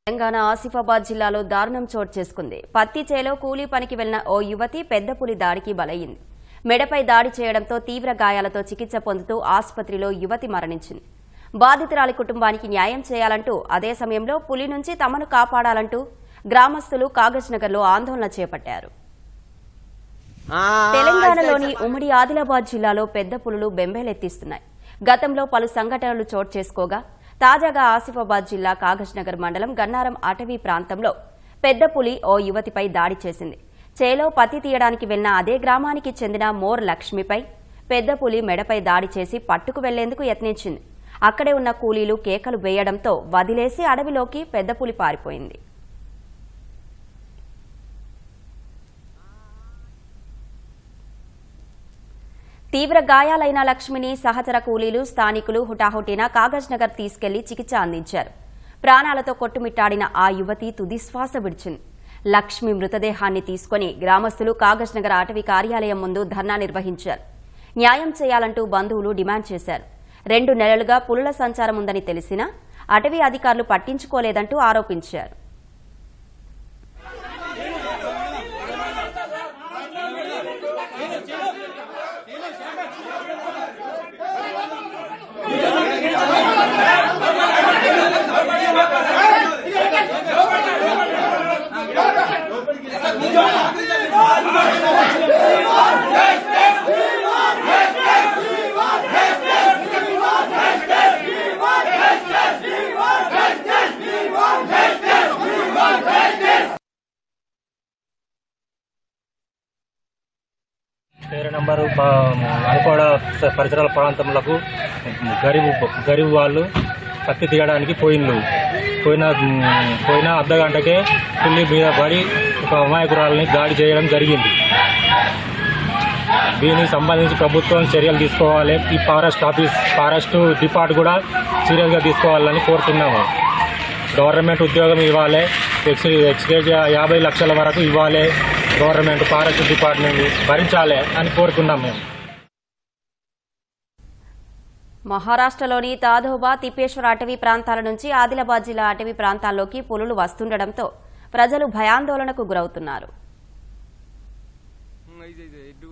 తెలంగాణ ఆసిఫాబాద్ జిల్లాలో దారుణం చోటు చేసుకుంది. పత్తి చేలో కూలీ పనికి వెళ్లిన ఓ యువతి పెద్ద పులి దాడికి బలయ్యింది. మెడపై దాడి చేయడంతో తీవ్ర గాయాలతో చికిత్స పొందుతూ ఆసుపత్రిలో యువతి మరణించింది. బాధితురాలి కుటుంబానికి న్యాయం చేయాలంటూ, అదే సమయంలో పులి నుంచి తమను కాపాడాలంటూ గ్రామస్తులు కాగజ్నగర్లో ఆందోళన చేపట్టారు. తెలంగాణలోని ఉమ్మడి ఆదిలాబాద్ జిల్లాలో పెద్ద పులులు బెంబేలెత్తిస్తున్నాయి. గతంలో పలు సంఘటనలు చోటు చేసుకోగా తాజాగా ఆసిఫాబాద్ జిల్లా కాగజ్నగర్ మండలం గన్నారం అటవీ ప్రాంతంలో పెద్ద పులి ఓ యువతిపై దాడి చేసింది. చేలో పత్తి తీయడానికి వెళ్లిన అదే గ్రామానికి చెందిన మోర్ లక్ష్మిపై పెద్ద పులి మెడపై దాడి చేసి పట్టుకు వెళ్లేందుకు యత్నించింది. అక్కడే ఉన్న కూలీలు కేకలు వేయడంతో వదిలేసి అడవిలోకి పెద్ద పులి పారిపోయింది. తీవ్ర గాయాలైన లక్ష్మిని సహచర కూలీలు, స్థానికులు హుటాహుటిన కాగజ్నగర్ తీసుకెళ్లి చికిత్స అందించారు. ప్రాణాలతో కొట్టుమిట్టాడిన ఆ యువతి తుదిశ్వాస విడిచింది. లక్ష్మి మృతదేహాన్ని తీసుకుని గ్రామస్తులు కాగజ్నగర్ అటవీ కార్యాలయం ముందు ధర్నా నిర్వహించారు. న్యాయం చేయాలంటూ బంధువులు డిమాండ్ చేశారు. 2 నెలలుగా పులుల సంచారం ఉందని తెలిసినా అటవీ అధికారులు పట్టించుకోలేదంటూ ఆరోపించారు. నంబరు అనుకోడ పరిసరాల ప్రాంతములకు గరీబ్ వాళ్ళు పత్తి తీయడానికి పోయిన అర్ధ గంటకే పులి మీద పడి ఒక అమాయకురాలని దాడి చేయడం జరిగింది. దీనికి సంబంధించి ప్రభుత్వం చర్యలు తీసుకోవాలి. ఈ ఫారెస్ట్ డిపార్ట్ కూడా సీరియస్గా తీసుకోవాలని కోరుతున్నాము. గవర్నమెంట్ ఉద్యోగం ఇవ్వాలి, ఎక్స్గ్రేడ్ 50 లక్షల వరకు ఇవ్వాలి. గవర్నమెంట్ ఫారెస్ట్ డిపార్ట్మెంట్ భరించాలి అని కోరుతున్నాం మేము. మహారాష్ట్రలోని తాదోబా, తిప్పేశ్వర అటవీ ప్రాంతాల నుంచి ఆదిలాబాద్ జిల్లా అటవీ ప్రాంతాల్లోకి పులులు వస్తుండటంతో ప్రజలు భయాందోళనకు గురవుతున్నారు.